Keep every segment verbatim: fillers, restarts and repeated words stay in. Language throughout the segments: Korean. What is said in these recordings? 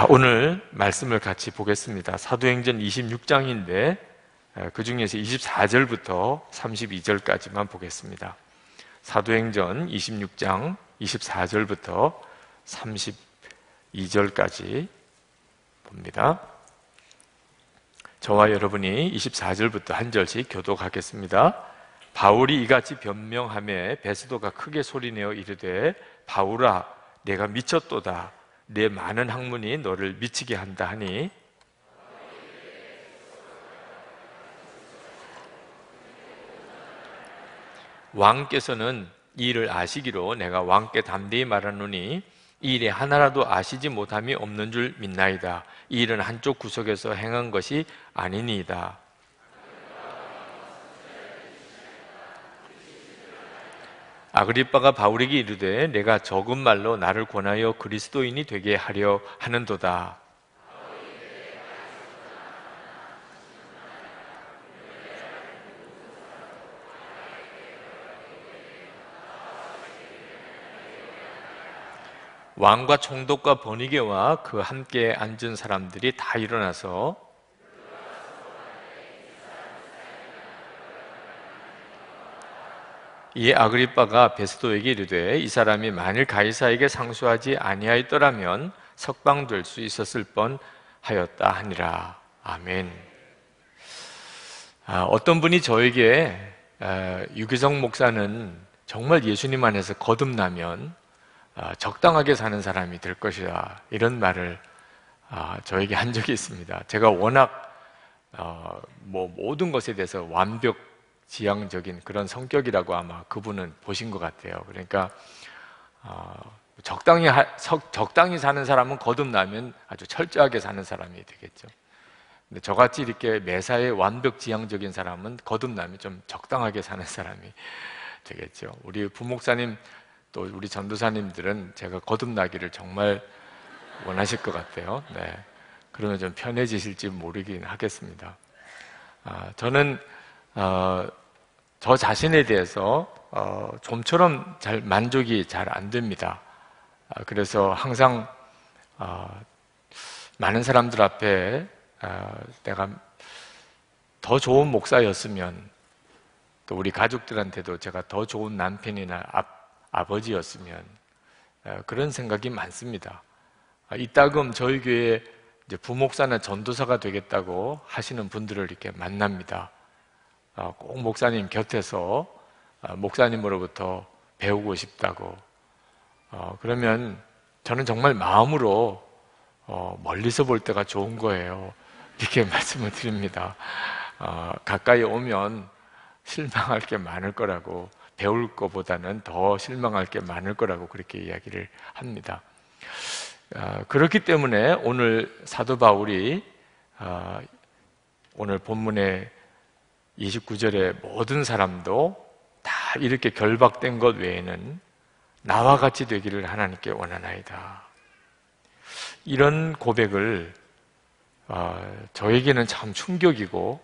자, 오늘 말씀을 같이 보겠습니다. 사도행전 이십육 장인데 그 중에서 이십사 절부터 삼십이 절까지만 보겠습니다. 사도행전 이십육 장 이십사 절부터 삼십이 절까지 봅니다. 저와 여러분이 이십사 절부터 한 절씩 교독하겠습니다. 바울이 이같이 변명하며 베스도가 크게 소리내어 이르되 바울아 내가 미쳤도다. 내 많은 학문이 너를 미치게 한다 하니 왕께서는 이 일을 아시기로 내가 왕께 담대히 말하노니 이 일에 하나라도 아시지 못함이 없는 줄 믿나이다. 이 일은 한쪽 구석에서 행한 것이 아니니이다. 아그리빠가 바울에게 이르되 내가 적은 말로 나를 권하여 그리스도인이 되게 하려 하는도다. 왕과 총독과 버니게와 그 함께 앉은 사람들이 다 일어나서 이에 아그리빠가 베스도에게 이르되 이 사람이 만일 가이사에게 상수하지 아니하였더라면 석방될 수 있었을 뻔하였다 하니라. 아멘. 아, 어떤 분이 저에게 아, 유기성 목사는 정말 예수님 안에서 거듭나면 아, 적당하게 사는 사람이 될 것이다 이런 말을 아, 저에게 한 적이 있습니다. 제가 워낙 어, 뭐 모든 것에 대해서 완벽 지향적인 그런 성격이라고 아마 그분은 보신 것 같아요. 그러니까 어, 적당히 하, 석, 적당히 사는 사람은 거듭나면 아주 철저하게 사는 사람이 되겠죠. 근데 저같이 이렇게 매사에 완벽 지향적인 사람은 거듭나면 좀 적당하게 사는 사람이 되겠죠. 우리 부목사님 또 우리 전도사님들은 제가 거듭나기를 정말 원하실 것 같아요. 네, 그러면 좀 편해지실지 모르긴 하겠습니다. 아, 저는 어, 저 자신에 대해서 어, 좀처럼 잘 만족이 잘 안 됩니다. 아, 그래서 항상 어, 많은 사람들 앞에 어, 내가 더 좋은 목사였으면 또 우리 가족들한테도 제가 더 좋은 남편이나 아, 아버지였으면 어, 그런 생각이 많습니다. 아, 이따금 저희 교회에 이제 부목사나 전도사가 되겠다고 하시는 분들을 이렇게 만납니다. 꼭 목사님 곁에서 목사님으로부터 배우고 싶다고. 그러면 저는 정말 마음으로 멀리서 볼 때가 좋은 거예요. 이렇게 말씀을 드립니다. 가까이 오면 실망할 게 많을 거라고, 배울 것보다는 더 실망할 게 많을 거라고 그렇게 이야기를 합니다. 그렇기 때문에 오늘 사도 바울이 오늘 본문에 이십구 절에 모든 사람도 다 이렇게 결박된 것 외에는 나와 같이 되기를 하나님께 원하나이다. 이런 고백을 어, 저에게는 참 충격이고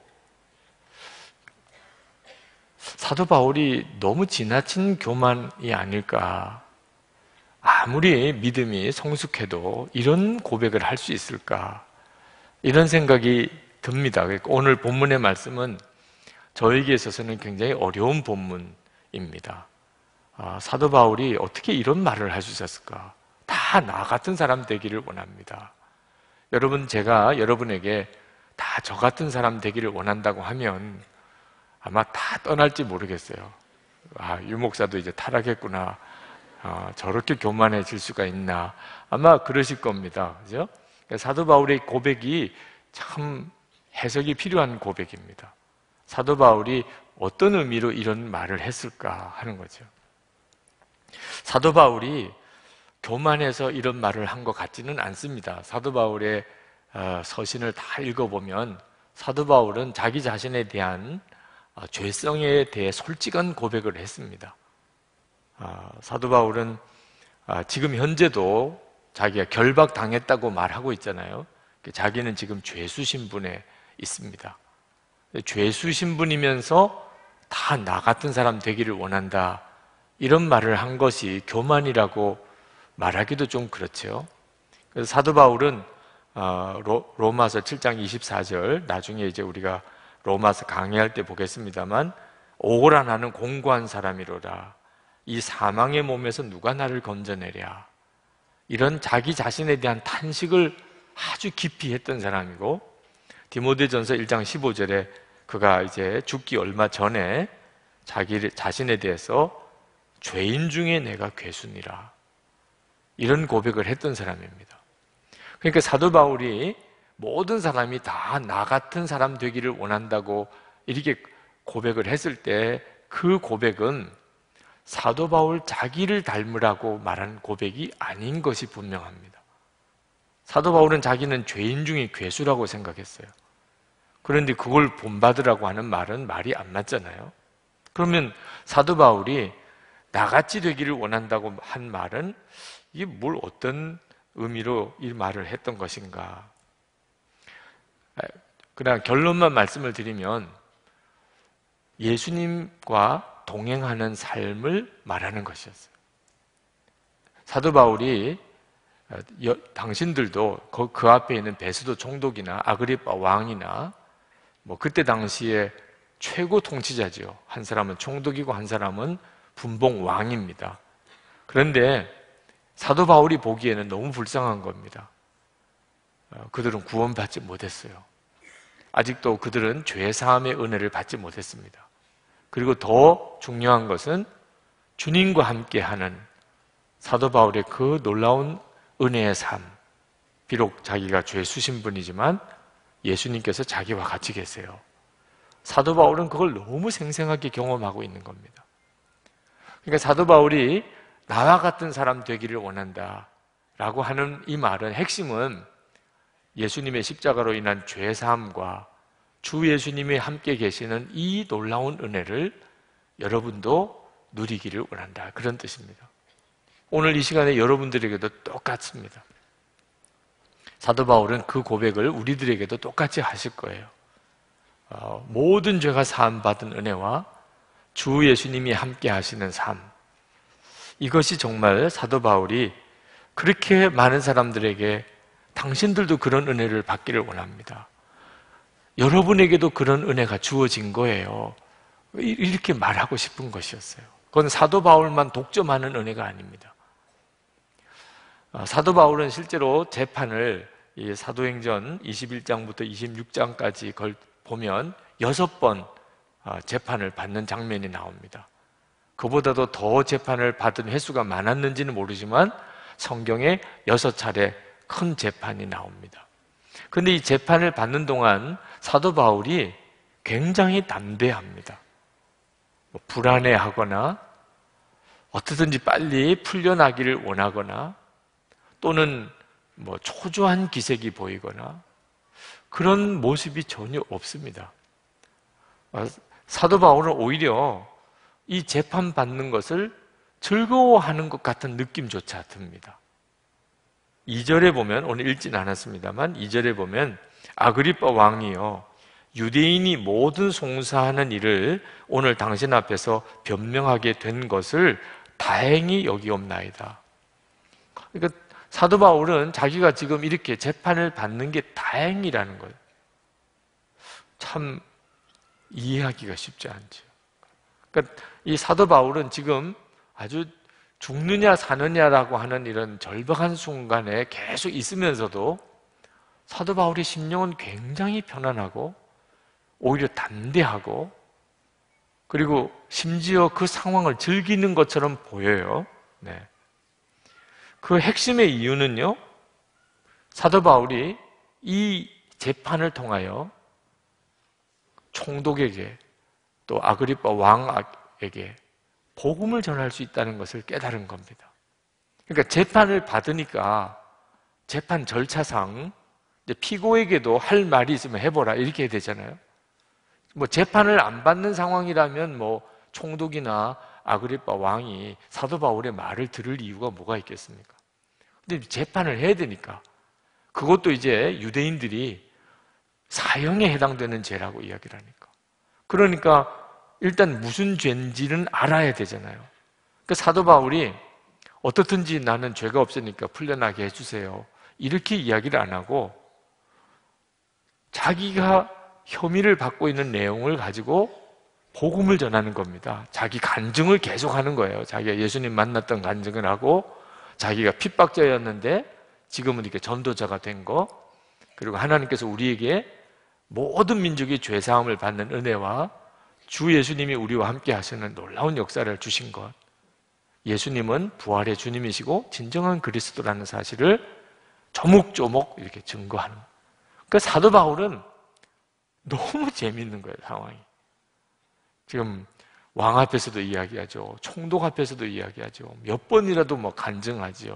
사도 바울이 너무 지나친 교만이 아닐까. 아무리 믿음이 성숙해도 이런 고백을 할 수 있을까. 이런 생각이 듭니다. 오늘 본문의 말씀은 저에게 있어서는 굉장히 어려운 본문입니다. 아, 사도 바울이 어떻게 이런 말을 할 수 있었을까? 다 나 같은 사람 되기를 원합니다. 여러분, 제가 여러분에게 다 저 같은 사람 되기를 원한다고 하면 아마 다 떠날지 모르겠어요. 아, 유 목사도 이제 타락했구나. 아, 저렇게 교만해질 수가 있나. 아마 그러실 겁니다. 그죠? 사도 바울의 고백이 참 해석이 필요한 고백입니다. 사도 바울이 어떤 의미로 이런 말을 했을까 하는 거죠. 사도 바울이 교만해서 이런 말을 한 것 같지는 않습니다. 사도 바울의 서신을 다 읽어보면 사도 바울은 자기 자신에 대한 죄성에 대해 솔직한 고백을 했습니다. 사도 바울은 지금 현재도 자기가 결박당했다고 말하고 있잖아요. 자기는 지금 죄수 신분에 있습니다. 죄수 신분이면서 다 나 같은 사람 되기를 원한다. 이런 말을 한 것이 교만이라고 말하기도 좀 그렇죠. 그래서 사도 바울은 어, 로, 로마서 칠 장 이십사 절, 나중에 이제 우리가 로마서 강의할 때 보겠습니다만, 오라 나는 공고한 사람이로다. 이 사망의 몸에서 누가 나를 건져내랴. 이런 자기 자신에 대한 탄식을 아주 깊이 했던 사람이고, 디모데전서 일 장 십오 절에 그가 이제 죽기 얼마 전에 자기 자신에 대해서 죄인 중에 내가 괴순이라, 이런 고백을 했던 사람입니다. 그러니까 사도 바울이 모든 사람이 다 나 같은 사람 되기를 원한다고 이렇게 고백을 했을 때, 그 고백은 사도 바울 자기를 닮으라고 말한 고백이 아닌 것이 분명합니다. 사도 바울은 자기는 죄인 중에 괴수라고 생각했어요. 그런데 그걸 본받으라고 하는 말은 말이 안 맞잖아요. 그러면 사도 바울이 나같이 되기를 원한다고 한 말은 이게 뭘 어떤 의미로 이 말을 했던 것인가? 그냥 결론만 말씀을 드리면, 예수님과 동행하는 삶을 말하는 것이었어요. 사도 바울이 여, 당신들도 그, 그 앞에 있는 베스도 총독이나 아그리빠 왕이나 뭐 그때 당시에 최고 통치자지요. 한 사람은 총독이고 한 사람은 분봉 왕입니다. 그런데 사도 바울이 보기에는 너무 불쌍한 겁니다. 그들은 구원받지 못했어요. 아직도 그들은 죄사함의 은혜를 받지 못했습니다. 그리고 더 중요한 것은 주님과 함께하는 사도 바울의 그 놀라운 은혜의 삶. 비록 자기가 죄 수신 분이지만 예수님께서 자기와 같이 계세요. 사도 바울은 그걸 너무 생생하게 경험하고 있는 겁니다. 그러니까 사도 바울이 나와 같은 사람 되기를 원한다 라고 하는 이 말은, 핵심은 예수님의 십자가로 인한 죄사함과 주 예수님이 함께 계시는 이 놀라운 은혜를 여러분도 누리기를 원한다, 그런 뜻입니다. 오늘 이 시간에 여러분들에게도 똑같습니다. 사도 바울은 그 고백을 우리들에게도 똑같이 하실 거예요. 어, 모든 죄가 사함받은 은혜와 주 예수님이 함께 하시는 삶, 이것이 정말 사도 바울이 그렇게 많은 사람들에게 당신들도 그런 은혜를 받기를 원합니다, 여러분에게도 그런 은혜가 주어진 거예요, 이렇게 말하고 싶은 것이었어요. 그건 사도 바울만 독점하는 은혜가 아닙니다. 사도 바울은 실제로 재판을 이 사도행전 이십일 장부터 이십육 장까지 걸 보면 여섯 번 재판을 받는 장면이 나옵니다. 그보다도 더 재판을 받은 횟수가 많았는지는 모르지만 성경에 여섯 차례 큰 재판이 나옵니다. 그런데 이 재판을 받는 동안 사도 바울이 굉장히 담대합니다. 뭐 불안해하거나 어떻든지 빨리 풀려나기를 원하거나 또는 뭐 초조한 기색이 보이거나 그런 모습이 전혀 없습니다. 사도 바울은 오히려 이 재판 받는 것을 즐거워하는 것 같은 느낌조차 듭니다. 이 절에 보면, 오늘 읽진 않았습니다만 이 절에 보면 아그리빠 왕이요, 유대인이 모든 송사하는 일을 오늘 당신 앞에서 변명하게 된 것을 다행히 여기옵나이다. 그러니까 사도 바울은 자기가 지금 이렇게 재판을 받는 게 다행이라는 거예요. 참 이해하기가 쉽지 않죠. 그러니까 이 사도 바울은 지금 아주 죽느냐 사느냐라고 하는 이런 절박한 순간에 계속 있으면서도 사도 바울의 심령은 굉장히 편안하고 오히려 담대하고, 그리고 심지어 그 상황을 즐기는 것처럼 보여요. 네. 그 핵심의 이유는요, 사도 바울이 이 재판을 통하여 총독에게 또 아그리빠 왕에게 복음을 전할 수 있다는 것을 깨달은 겁니다. 그러니까 재판을 받으니까 재판 절차상 이제 피고에게도 할 말이 있으면 해보라 이렇게 해야 되잖아요. 뭐 재판을 안 받는 상황이라면 뭐 총독이나 아그리빠 왕이 사도 바울의 말을 들을 이유가 뭐가 있겠습니까? 근데 재판을 해야 되니까, 그것도 이제 유대인들이 사형에 해당되는 죄라고 이야기를 하니까, 그러니까 일단 무슨 죄인지는 알아야 되잖아요. 그러니까 사도 바울이 어떻든지 나는 죄가 없으니까 풀려나게 해주세요 이렇게 이야기를 안 하고 자기가 혐의를 받고 있는 내용을 가지고 복음을 전하는 겁니다. 자기 간증을 계속하는 거예요. 자기가 예수님 만났던 간증을 하고, 자기가 핍박자였는데 지금은 이렇게 전도자가 된 거, 그리고 하나님께서 우리에게 모든 민족이 죄사함을 받는 은혜와 주 예수님이 우리와 함께 하시는 놀라운 역사를 주신 것, 예수님은 부활의 주님이시고 진정한 그리스도라는 사실을 조목조목 이렇게 증거하는 거예요. 그 사도 바울은 너무 재밌는 거예요, 상황이. 지금 왕 앞에서도 이야기하죠. 총독 앞에서도 이야기하죠. 몇 번이라도 뭐 간증하지요.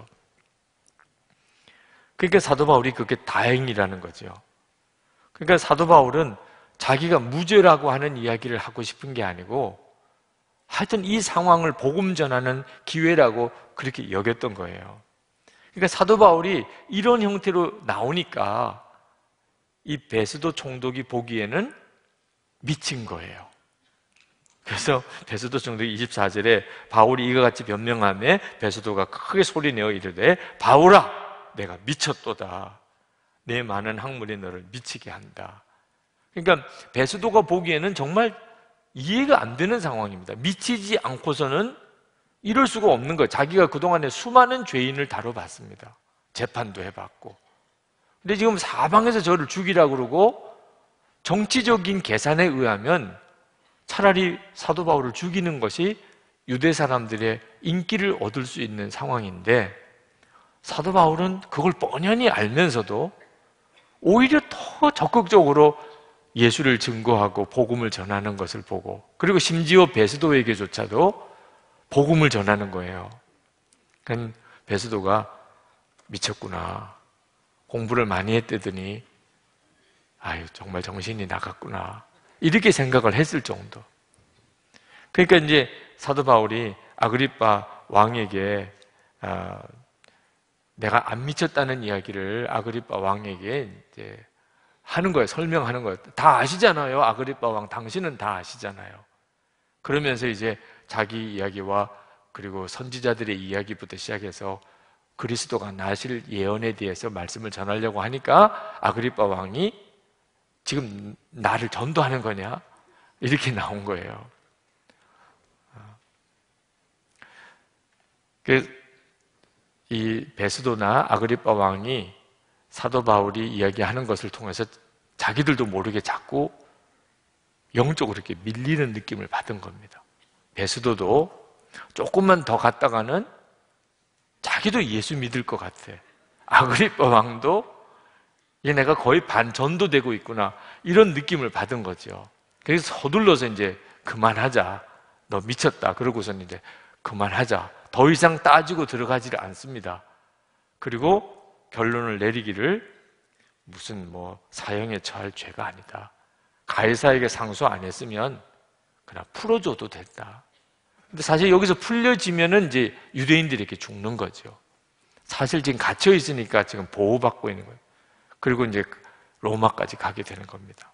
그러니까 사도 바울이 그게 다행이라는 거죠. 그러니까 사도 바울은 자기가 무죄라고 하는 이야기를 하고 싶은 게 아니고, 하여튼 이 상황을 복음 전하는 기회라고 그렇게 여겼던 거예요. 그러니까 사도 바울이 이런 형태로 나오니까 이 베스도 총독이 보기에는 미친 거예요. 그래서 베스도 총독이 이십사 절에 바울이 이와 같이 변명하며 베스도가 크게 소리내어 이르되 바울아 내가 미쳤도다. 내 많은 학문이 너를 미치게 한다. 그러니까 베스도가 보기에는 정말 이해가 안 되는 상황입니다. 미치지 않고서는 이럴 수가 없는 거예요. 자기가 그동안에 수많은 죄인을 다뤄봤습니다. 재판도 해봤고. 근데 지금 사방에서 저를 죽이라고 그러고 정치적인 계산에 의하면 차라리 사도 바울을 죽이는 것이 유대 사람들의 인기를 얻을 수 있는 상황인데, 사도 바울은 그걸 뻔히 알면서도 오히려 더 적극적으로 예수를 증거하고 복음을 전하는 것을 보고, 그리고 심지어 베스도에게조차도 복음을 전하는 거예요. 그러니까 베스도가 미쳤구나, 공부를 많이 했더니 아유 정말 정신이 나갔구나, 이렇게 생각을 했을 정도. 그러니까 이제 사도 바울이 아그리빠 왕에게 어, 내가 안 미쳤다는 이야기를 아그리빠 왕에게 이제 하는 거예요. 설명하는 거예요. 다 아시잖아요. 아그리빠 왕, 당신은 다 아시잖아요. 그러면서 이제 자기 이야기와 그리고 선지자들의 이야기부터 시작해서 그리스도가 나실 예언에 대해서 말씀을 전하려고 하니까 아그리빠 왕이 지금 나를 전도하는 거냐? 이렇게 나온 거예요. 이 베스도나 아그리빠 왕이 사도 바울이 이야기하는 것을 통해서 자기들도 모르게 자꾸 영적으로 이렇게 밀리는 느낌을 받은 겁니다. 베스도도 조금만 더 갔다가는 자기도 예수 믿을 것 같아. 아그리빠 왕도 얘 내가 거의 반전도되고 있구나, 이런 느낌을 받은 거죠. 그래서 서둘러서 이제 그만하자, 너 미쳤다, 그러고서는 이제 그만하자, 더 이상 따지고 들어가지를 않습니다. 그리고 결론을 내리기를 무슨 뭐 사형에 처할 죄가 아니다, 가이사에게 상소 안 했으면 그냥 풀어줘도 됐다. 근데 사실 여기서 풀려지면은 이제 유대인들이 이렇게 죽는 거죠. 사실 지금 갇혀 있으니까 지금 보호받고 있는 거예요. 그리고 이제 로마까지 가게 되는 겁니다.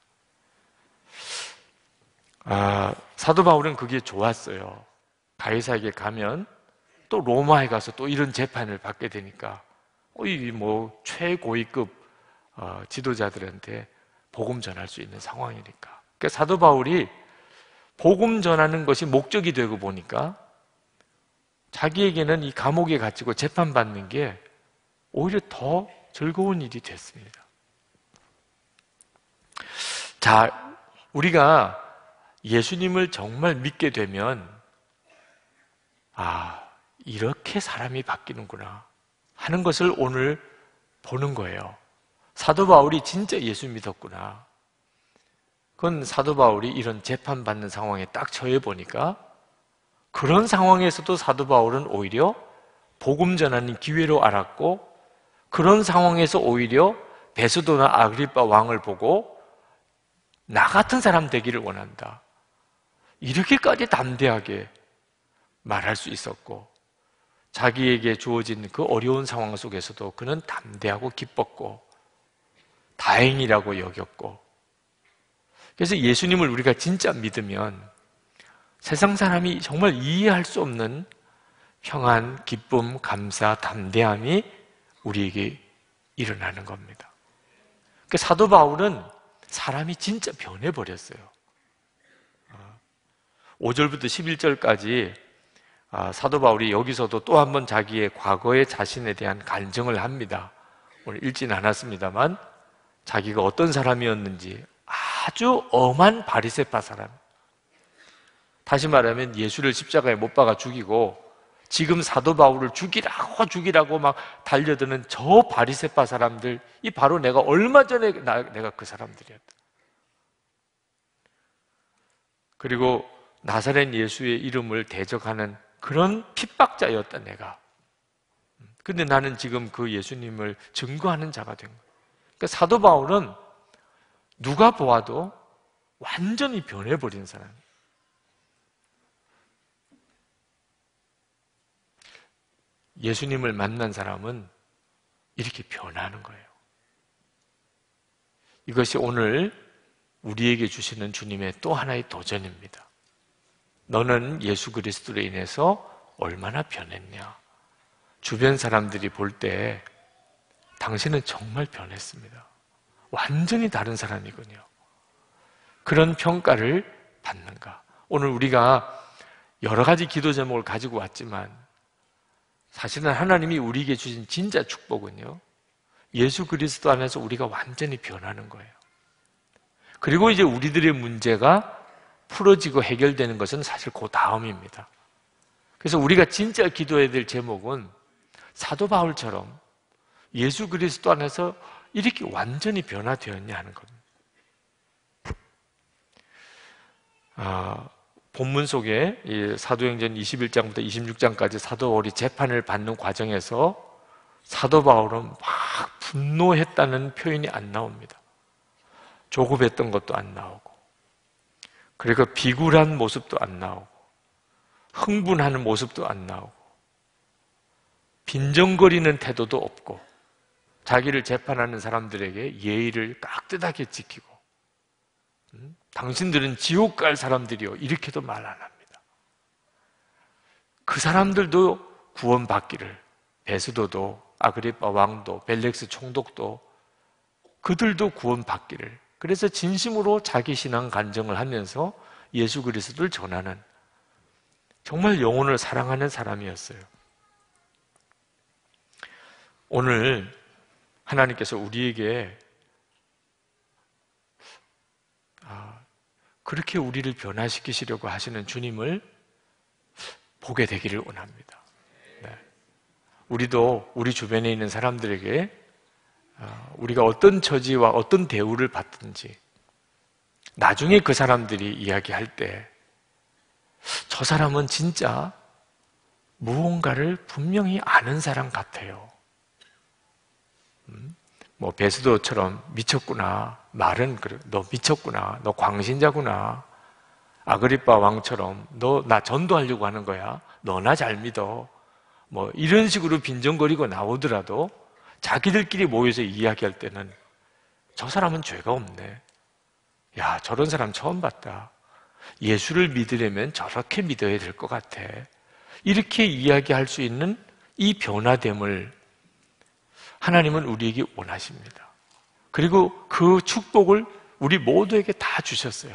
아, 사도 바울은 그게 좋았어요. 가이사에게 가면 또 로마에 가서 또 이런 재판을 받게 되니까 이 뭐 최고위급 어, 지도자들한테 복음 전할 수 있는 상황이니까. 그러니까 사도 바울이 복음 전하는 것이 목적이 되고 보니까 자기에게는 이 감옥에 갇히고 재판받는 게 오히려 더 즐거운 일이 됐습니다. 자, 우리가 예수님을 정말 믿게 되면 아, 이렇게 사람이 바뀌는구나 하는 것을 오늘 보는 거예요. 사도 바울이 진짜 예수 믿었구나. 그건 사도 바울이 이런 재판받는 상황에 딱 처해 보니까 그런 상황에서도 사도 바울은 오히려 복음 전하는 기회로 알았고, 그런 상황에서 오히려 베스도나 아그리빠 왕을 보고 나 같은 사람 되기를 원한다, 이렇게까지 담대하게 말할 수 있었고, 자기에게 주어진 그 어려운 상황 속에서도 그는 담대하고 기뻤고 다행이라고 여겼고. 그래서 예수님을 우리가 진짜 믿으면 세상 사람이 정말 이해할 수 없는 평안, 기쁨, 감사, 담대함이 우리에게 일어나는 겁니다. 그러니까 사도 바울은 사람이 진짜 변해버렸어요. 오 절부터 십일 절까지 사도 바울이 여기서도 또 한 번 자기의 과거의 자신에 대한 간증을 합니다. 오늘 읽지는 않았습니다만 자기가 어떤 사람이었는지 아주 엄한 바리새파 사람, 다시 말하면 예수를 십자가에 못 박아 죽이고 지금 사도 바울을 죽이라고 죽이라고 막 달려드는 저 바리새파 사람들, 이 바로 내가 얼마 전에 나, 내가 그 사람들이었다. 그리고 나사렛 예수의 이름을 대적하는 그런 핍박자였다 내가. 근데 나는 지금 그 예수님을 증거하는 자가 된 거예요. 그러니까 사도 바울은 누가 보아도 완전히 변해버린 사람이에요. 예수님을 만난 사람은 이렇게 변하는 거예요. 이것이 오늘 우리에게 주시는 주님의 또 하나의 도전입니다. 너는 예수 그리스도로 인해서 얼마나 변했냐? 주변 사람들이 볼 때 당신은 정말 변했습니다. 완전히 다른 사람이군요. 그런 평가를 받는가? 오늘 우리가 여러 가지 기도 제목을 가지고 왔지만 사실은 하나님이 우리에게 주신 진짜 축복은요, 예수 그리스도 안에서 우리가 완전히 변하는 거예요. 그리고 이제 우리들의 문제가 풀어지고 해결되는 것은 사실 그 다음입니다. 그래서 우리가 진짜 기도해야 될 제목은 사도 바울처럼 예수 그리스도 안에서 이렇게 완전히 변화되었냐 하는 겁니다. 아, 본문 속에 이 사도행전 이십일 장부터 이십육 장까지 사도 바울이 재판을 받는 과정에서 사도 바울은 막 분노했다는 표현이 안 나옵니다. 조급했던 것도 안 나오고, 그리고 비굴한 모습도 안 나오고, 흥분하는 모습도 안 나오고, 빈정거리는 태도도 없고, 자기를 재판하는 사람들에게 예의를 깍듯하게 지키고, 음? 당신들은 지옥 갈 사람들이요, 이렇게도 말 안 합니다. 그 사람들도 구원받기를, 베스도도, 아그리빠 왕도, 벨렉스 총독도, 그들도 구원받기를, 그래서 진심으로 자기 신앙 간증을 하면서 예수 그리스도를 전하는 정말 영혼을 사랑하는 사람이었어요. 오늘 하나님께서 우리에게 그렇게 우리를 변화시키시려고 하시는 주님을 보게 되기를 원합니다. 네. 우리도 우리 주변에 있는 사람들에게 우리가 어떤 처지와 어떤 대우를 받든지 나중에 그 사람들이 이야기할 때 저 사람은 진짜 무언가를 분명히 아는 사람 같아요. 음? 뭐 베스도처럼 미쳤구나, 말은 그래, 너 미쳤구나, 너 광신자구나. 아그리빠 왕처럼 너 나 전도하려고 하는 거야, 너나 잘 믿어, 뭐 이런 식으로 빈정거리고 나오더라도 자기들끼리 모여서 이야기할 때는 저 사람은 죄가 없네, 야 저런 사람 처음 봤다, 예수를 믿으려면 저렇게 믿어야 될 것 같아, 이렇게 이야기할 수 있는 이 변화됨을 하나님은 우리에게 원하십니다. 그리고 그 축복을 우리 모두에게 다 주셨어요.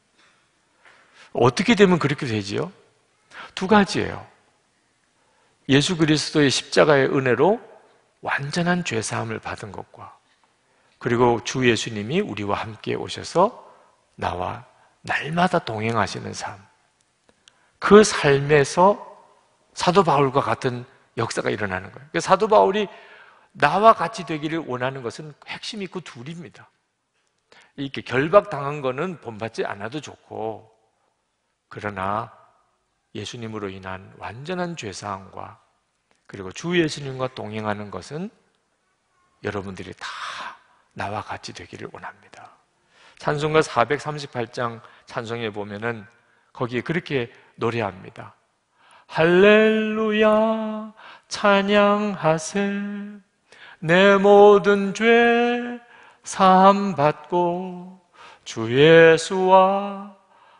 어떻게 되면 그렇게 되지요? 두 가지예요. 예수 그리스도의 십자가의 은혜로 완전한 죄사함을 받은 것과, 그리고 주 예수님이 우리와 함께 오셔서 나와 날마다 동행하시는 삶, 그 삶에서 사도 바울과 같은 역사가 일어나는 거예요. 사도 바울이 나와 같이 되기를 원하는 것은 핵심이 그 둘입니다. 이렇게 결박당한 거는 본받지 않아도 좋고, 그러나 예수님으로 인한 완전한 죄사함과 그리고 주 예수님과 동행하는 것은 여러분들이 다 나와 같이 되기를 원합니다. 찬송가 사백삼십팔 장 찬송에 보면은 거기에 그렇게 노래합니다. 할렐루야 찬양하세, 내 모든 죄 사함 받고 주 예수와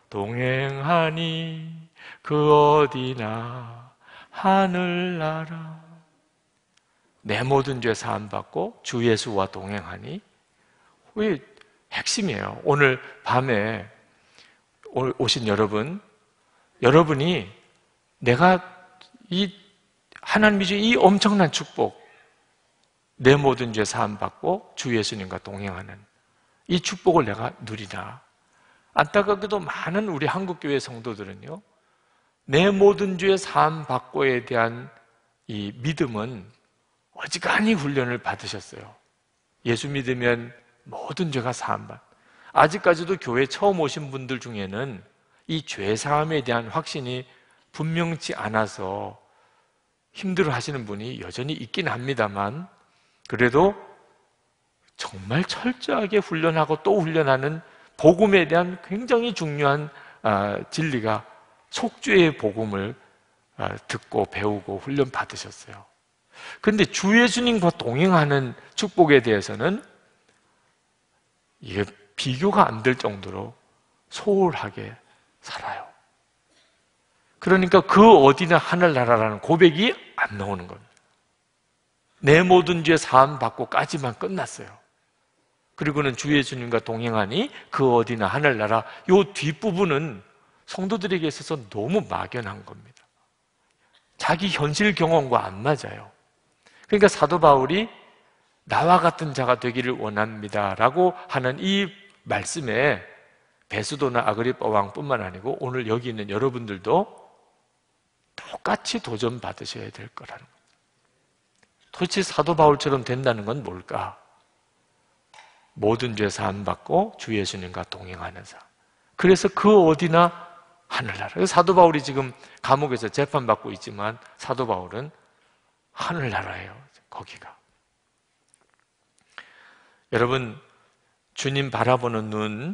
동행하니 그 어디나 하늘나라. 내 모든 죄 사함 받고 주 예수와 동행하니, 왜 핵심이에요. 오늘 밤에 오신 여러분, 여러분이 내가 이 하나님이 주신 이 엄청난 축복, 내 모든 죄 사함 받고 주 예수님과 동행하는 이 축복을 내가 누리나. 안타깝게도 많은 우리 한국교회 성도들은요, 내 모든 죄 사함 받고에 대한 이 믿음은 어지간히 훈련을 받으셨어요. 예수 믿으면 모든 죄가 사함 받. 아직까지도 교회 처음 오신 분들 중에는 이 죄 사함에 대한 확신이 분명치 않아서 힘들어 하시는 분이 여전히 있긴 합니다만, 그래도 정말 철저하게 훈련하고 또 훈련하는 복음에 대한 굉장히 중요한 진리가 속죄의 복음을 듣고 배우고 훈련 받으셨어요. 그런데 주 예수님과 동행하는 축복에 대해서는 이게 비교가 안 될 정도로 소홀하게 살아요. 그러니까 그 어디나 하늘나라라는 고백이 안 나오는 겁니다. 내 모든 죄 사함 받고까지만 끝났어요. 그리고는 주 예수님과 동행하니 그 어디나 하늘나라, 요 뒷부분은 성도들에게 있어서 너무 막연한 겁니다. 자기 현실 경험과 안 맞아요. 그러니까 사도 바울이 나와 같은 자가 되기를 원합니다 라고 하는 이 말씀에 베스도나 아그리빠 왕뿐만 아니고 오늘 여기 있는 여러분들도 똑같이 도전 받으셔야 될 거라는 거예요. 도대체 사도 바울처럼 된다는 건 뭘까? 모든 죄 사함 받고 주 예수님과 동행하는 삶. 그래서 그 어디나 하늘나라. 사도 바울이 지금 감옥에서 재판받고 있지만 사도 바울은 하늘나라예요. 거기가. 여러분, 주님 바라보는 눈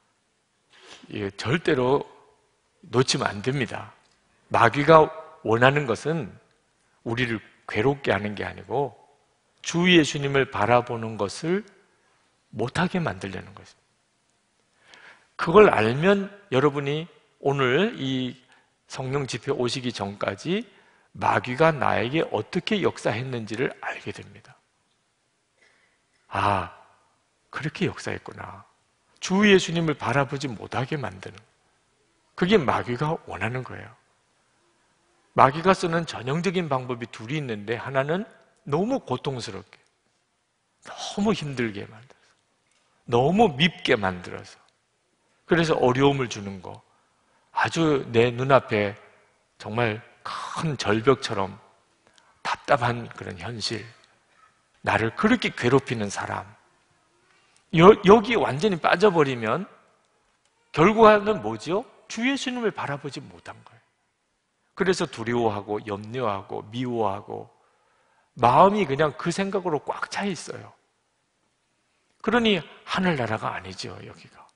절대로 놓치면 안 됩니다. 마귀가 원하는 것은 우리를 괴롭게 하는 게 아니고 주 예수님을 바라보는 것을 못하게 만들려는 것입니다. 그걸 알면 여러분이 오늘 이 성령 집회 오시기 전까지 마귀가 나에게 어떻게 역사했는지를 알게 됩니다. 아, 그렇게 역사했구나. 주 예수님을 바라보지 못하게 만드는, 그게 마귀가 원하는 거예요. 마귀가 쓰는 전형적인 방법이 둘이 있는데, 하나는 너무 고통스럽게, 너무 힘들게 만들어서, 너무 밉게 만들어서, 그래서 어려움을 주는 거, 아주 내 눈앞에 정말 큰 절벽처럼 답답한 그런 현실, 나를 그렇게 괴롭히는 사람, 여, 여기에 완전히 빠져버리면 결국은 뭐죠? 주 예수님을 바라보지 못한 거예요. 그래서 두려워하고 염려하고 미워하고 마음이 그냥 그 생각으로 꽉 차 있어요. 그러니 하늘나라가 아니죠, 여기가.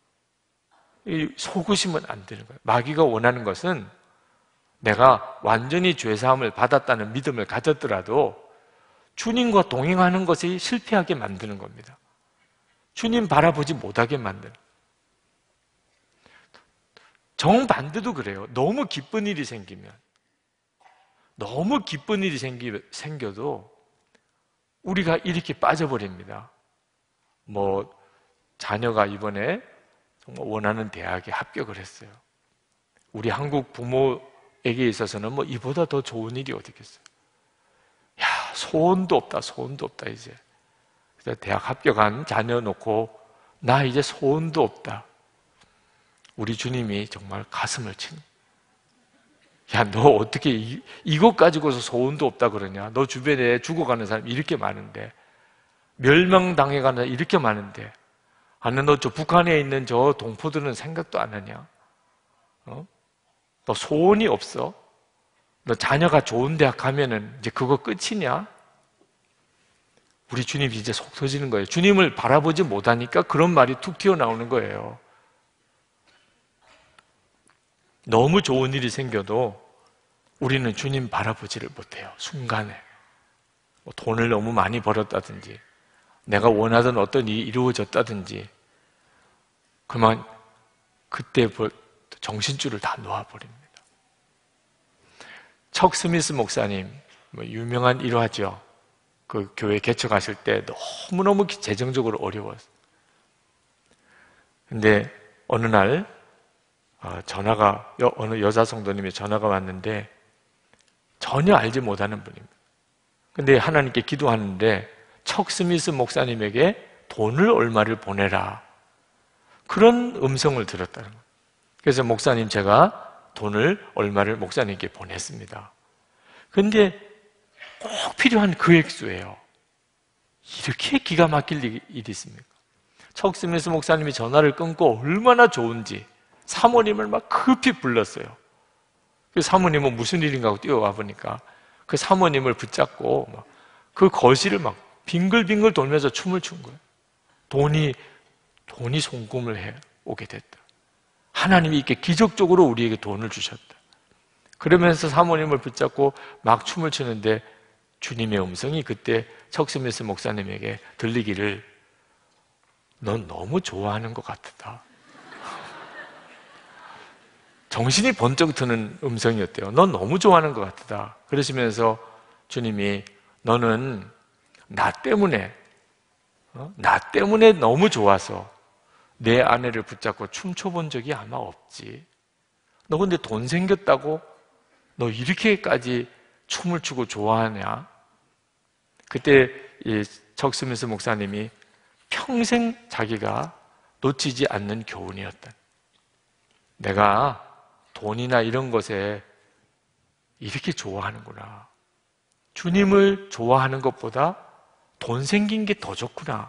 속으시면 안 되는 거예요. 마귀가 원하는 것은 내가 완전히 죄사함을 받았다는 믿음을 가졌더라도 주님과 동행하는 것이 실패하게 만드는 겁니다. 주님 바라보지 못하게 만드는. 정반대도 그래요. 너무 기쁜 일이 생기면, 너무 기쁜 일이 생기, 생겨도 우리가 이렇게 빠져버립니다. 뭐 자녀가 이번에 정말 원하는 대학에 합격을 했어요. 우리 한국 부모에게 있어서는 뭐 이보다 더 좋은 일이 어디 있겠어요. 야, 소원도 없다, 소원도 없다 이제. 그래서 대학 합격한 자녀 놓고 나 이제 소원도 없다. 우리 주님이 정말 가슴을 친. 야, 너 어떻게 이, 이것 가지고서 소원도 없다 그러냐? 너 주변에 죽어가는 사람이 이렇게 많은데, 멸망당해가는 사람이 이렇게 많은데, 아니 너 저 북한에 있는 저 동포들은 생각도 안 하냐? 어? 너 소원이 없어? 너 자녀가 좋은 대학 가면은 이제 그거 끝이냐? 우리 주님이 이제 속 터지는 거예요. 주님을 바라보지 못하니까 그런 말이 툭 튀어나오는 거예요. 너무 좋은 일이 생겨도 우리는 주님 바라보지를 못해요. 순간에. 뭐 돈을 너무 많이 벌었다든지, 내가 원하던 어떤 일이 이루어졌다든지, 그만 그때 정신줄을 다 놓아버립니다. 척 스미스 목사님, 뭐 유명한 일화죠. 그 교회 개척하실 때 너무너무 재정적으로 어려웠어요. 근데 어느 날 전화가, 어느 여자 성도님의 전화가 왔는데 전혀 알지 못하는 분입니다. 근데 하나님께 기도하는데 척 스미스 목사님에게 돈을 얼마를 보내라, 그런 음성을 들었다는 거예요. 그래서 목사님, 제가 돈을 얼마를 목사님께 보냈습니다. 근데 꼭 필요한 그 액수예요. 이렇게 기가 막힐 일이 있습니까? 척 스미스 목사님이 전화를 끊고 얼마나 좋은지 사모님을 막 급히 불렀어요. 그 사모님은 무슨 일인가 하고 뛰어와 보니까 그 사모님을 붙잡고 막 그 거실을 막 빙글빙글 돌면서 춤을 춘 거예요. 돈이, 돈이 송금을 해 오게 됐다. 하나님이 이렇게 기적적으로 우리에게 돈을 주셨다. 그러면서 사모님을 붙잡고 막 춤을 추는데 주님의 음성이 그때 척 스미스 목사님에게 들리기를, 넌 너무 좋아하는 것 같다. 정신이 번쩍 드는 음성이었대요. 넌 너무 좋아하는 것 같다. 그러시면서 주님이, 너는 나 때문에 어? 나 때문에 너무 좋아서 내 아내를 붙잡고 춤춰본 적이 아마 없지. 너 근데 돈 생겼다고 너 이렇게까지 춤을 추고 좋아하냐? 그때 이 척 스미스 목사님이 평생 자기가 놓치지 않는 교훈이었다. 내가 돈이나 이런 것에 이렇게 좋아하는구나. 주님을 좋아하는 것보다 돈 생긴 게 더 좋구나.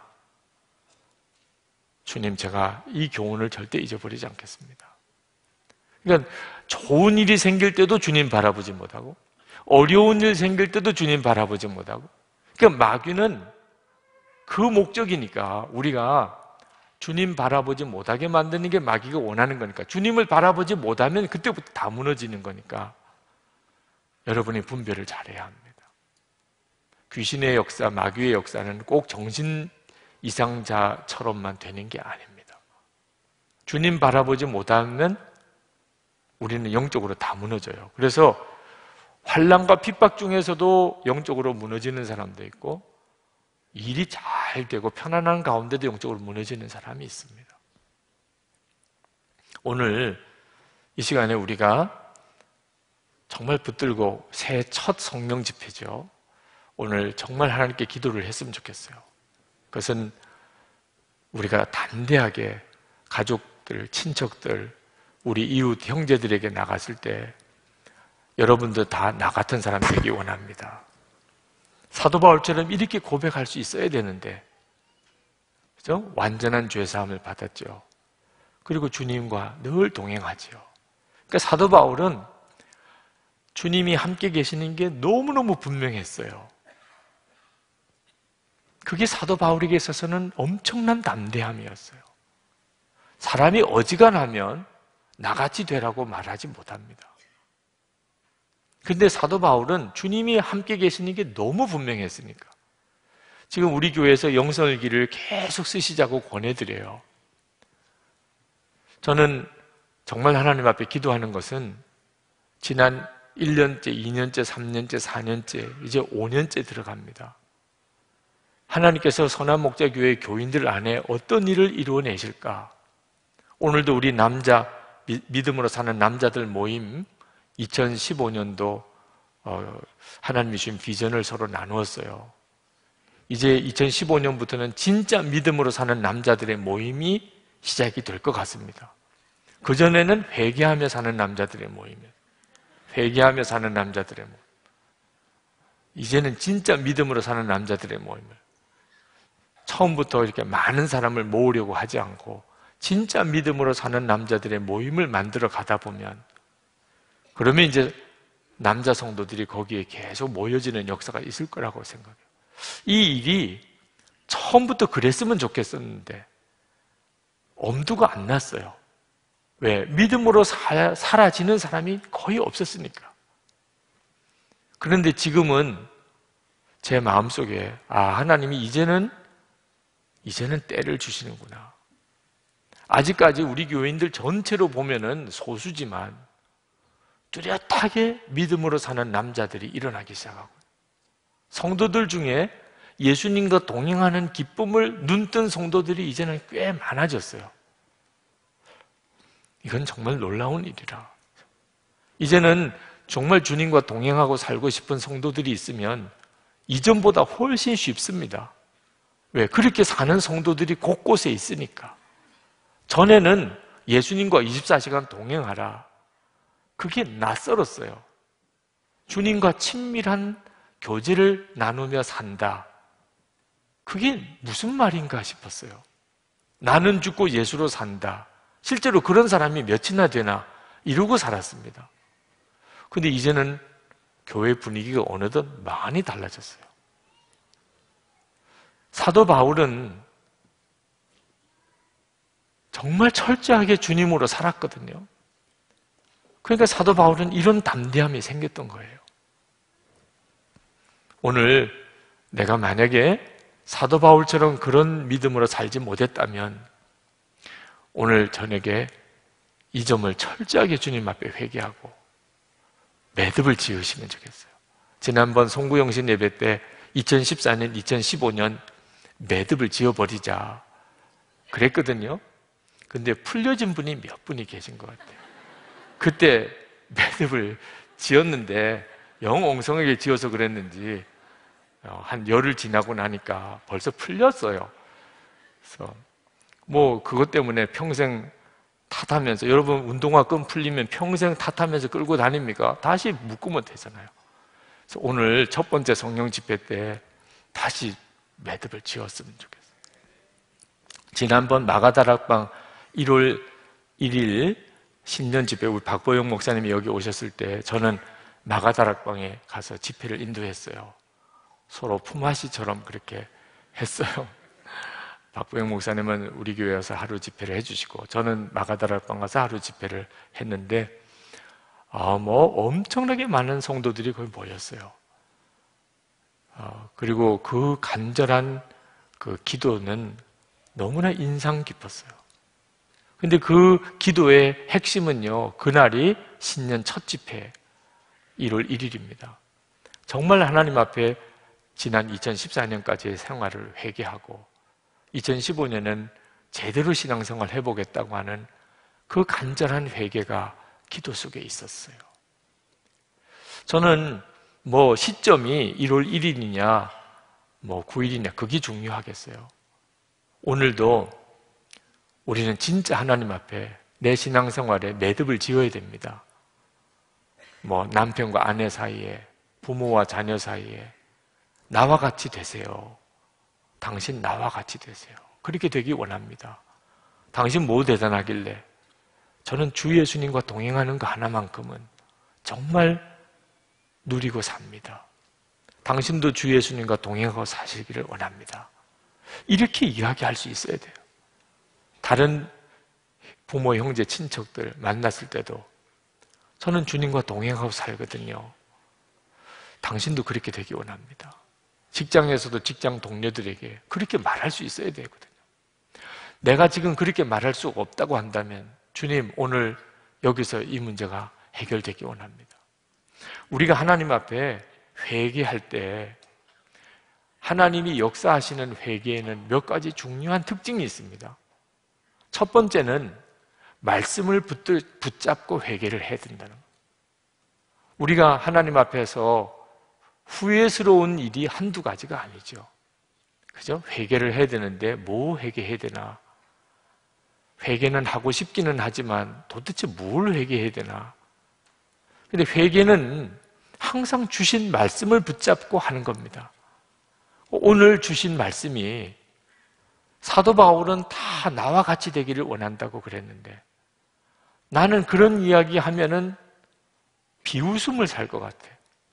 주님, 제가 이 교훈을 절대 잊어버리지 않겠습니다. 그러니까 좋은 일이 생길 때도 주님 바라보지 못하고, 어려운 일 생길 때도 주님 바라보지 못하고, 그러니까 마귀는 그 목적이니까, 우리가 주님 바라보지 못하게 만드는 게 마귀가 원하는 거니까, 주님을 바라보지 못하면 그때부터 다 무너지는 거니까 여러분이 분별을 잘해야 합니다. 귀신의 역사, 마귀의 역사는 꼭 정신 이상자처럼만 되는 게 아닙니다. 주님 바라보지 못하면 우리는 영적으로 다 무너져요. 그래서 환난과 핍박 중에서도 영적으로 무너지는 사람도 있고, 일이 잘 되고 편안한 가운데도 영적으로 무너지는 사람이 있습니다. 오늘 이 시간에 우리가 정말 붙들고 새해 첫 성령 집회죠. 오늘 정말 하나님께 기도를 했으면 좋겠어요. 그것은 우리가 담대하게 가족들, 친척들, 우리 이웃 형제들에게 나갔을 때 여러분들 다 나 같은 사람 되기 원합니다. 사도 바울처럼 이렇게 고백할 수 있어야 되는데, 그죠? 완전한 죄사함을 받았죠. 그리고 주님과 늘 동행하죠. 그러니까 사도 바울은 주님이 함께 계시는 게 너무너무 분명했어요. 그게 사도 바울에게 있어서는 엄청난 담대함이었어요. 사람이 어지간하면 나같이 되라고 말하지 못합니다. 근데 사도 바울은 주님이 함께 계시는 게 너무 분명했으니까 지금 우리 교회에서 영성일기를 계속 쓰시자고 권해드려요. 저는 정말 하나님 앞에 기도하는 것은 지난 일 년째, 이 년째, 삼 년째, 사 년째, 이제 오 년째 들어갑니다. 하나님께서 선한목자교회 교인들 안에 어떤 일을 이루어내실까? 오늘도 우리 남자, 믿음으로 사는 남자들 모임 이천십오 년도 하나님이 주신 비전을 서로 나누었어요. 이제 이천십오 년부터는 진짜 믿음으로 사는 남자들의 모임이 시작이 될 것 같습니다. 그전에는 회개하며 사는 남자들의 모임이에요. 회개하며 사는 남자들의 모임. 이제는 진짜 믿음으로 사는 남자들의 모임을 처음부터 이렇게 많은 사람을 모으려고 하지 않고 진짜 믿음으로 사는 남자들의 모임을 만들어 가다 보면, 그러면 이제 남자 성도들이 거기에 계속 모여지는 역사가 있을 거라고 생각해요. 이 일이 처음부터 그랬으면 좋겠었는데 엄두가 안 났어요. 왜? 믿음으로 사, 사라지는 사람이 거의 없었으니까. 그런데 지금은 제 마음속에 아, 하나님이 이제는 이제는 때를 주시는구나. 아직까지 우리 교인들 전체로 보면은 소수지만 뚜렷하게 믿음으로 사는 남자들이 일어나기 시작하고, 성도들 중에 예수님과 동행하는 기쁨을 눈뜬 성도들이 이제는 꽤 많아졌어요. 이건 정말 놀라운 일이라. 이제는 정말 주님과 동행하고 살고 싶은 성도들이 있으면 이전보다 훨씬 쉽습니다. 왜? 그렇게 사는 성도들이 곳곳에 있으니까. 전에는 예수님과 이십사 시간 동행하라. 그게 낯설었어요. 주님과 친밀한 교제를 나누며 산다. 그게 무슨 말인가 싶었어요. 나는 죽고 예수로 산다. 실제로 그런 사람이 몇이나 되나 이러고 살았습니다. 근데 이제는 교회 분위기가 어느덧 많이 달라졌어요. 사도 바울은 정말 철저하게 주님으로 살았거든요. 그러니까 사도 바울은 이런 담대함이 생겼던 거예요. 오늘 내가 만약에 사도 바울처럼 그런 믿음으로 살지 못했다면 오늘 저녁에 이 점을 철저하게 주님 앞에 회개하고 매듭을 지으시면 좋겠어요. 지난번 송구영신 예배 때 이천십사 년, 이천십오 년 매듭을 지어버리자 그랬거든요. 근데 풀려진 분이 몇 분이 계신 것 같아요. 그때 매듭을 지었는데 영 엉성하게 지어서 그랬는지 한 열흘 지나고 나니까 벌써 풀렸어요. 그래서 뭐 그것 때문에 평생 탓하면서, 여러분 운동화 끈 풀리면 평생 탓하면서 끌고 다닙니까? 다시 묶으면 되잖아요. 그래서 오늘 첫 번째 성령 집회 때 다시 매듭을 지었으면 좋겠어요. 지난번 마가다락방 일월 일일 신년 집회 우리 박보영 목사님이 여기 오셨을 때 저는 마가다락방에 가서 집회를 인도했어요. 서로 품앗이처럼 그렇게 했어요. 박보영 목사님은 우리 교회 와서 하루 집회를 해주시고 저는 마가다락방 가서 하루 집회를 했는데 아, 뭐 엄청나게 많은 성도들이 거기 모였어요. 어, 그리고 그 간절한 그 기도는 너무나 인상 깊었어요. 근데 그 기도의 핵심은요, 그날이 신년 첫 집회 일월 일일입니다. 정말 하나님 앞에 지난 이천십사 년까지의 생활을 회개하고 이천십오 년은 제대로 신앙생활 해보겠다고 하는 그 간절한 회개가 기도 속에 있었어요. 저는 뭐 시점이 일월 일일이냐 뭐 구일이냐 그게 중요하겠어요. 오늘도 우리는 진짜 하나님 앞에 내 신앙생활에 매듭을 지어야 됩니다. 뭐 남편과 아내 사이에, 부모와 자녀 사이에 나와 같이 되세요. 당신 나와 같이 되세요. 그렇게 되기 원합니다. 당신 뭐 대단하길래? 저는 주 예수님과 동행하는 거 하나만큼은 정말 누리고 삽니다. 당신도 주 예수님과 동행하고 사시기를 원합니다. 이렇게 이야기할 수 있어야 돼요. 다른 부모, 형제, 친척들 만났을 때도 저는 주님과 동행하고 살거든요. 당신도 그렇게 되기 원합니다. 직장에서도 직장 동료들에게 그렇게 말할 수 있어야 되거든요. 내가 지금 그렇게 말할 수 없다고 한다면 주님, 오늘 여기서 이 문제가 해결되기 원합니다. 우리가 하나님 앞에 회개할 때 하나님이 역사하시는 회개에는 몇 가지 중요한 특징이 있습니다. 첫 번째는 말씀을 붙잡고 회개를 해야 된다는 거예요. 우리가 하나님 앞에서 후회스러운 일이 한두 가지가 아니죠. 그죠? 회개를 해야 되는데 뭐 회개해야 되나? 회개는 하고 싶기는 하지만 도대체 뭘 회개해야 되나? 근데 회개는 항상 주신 말씀을 붙잡고 하는 겁니다. 오늘 주신 말씀이 사도 바울은 다 나와 같이 되기를 원한다고 그랬는데 나는 그런 이야기 하면은 비웃음을 살 것 같아.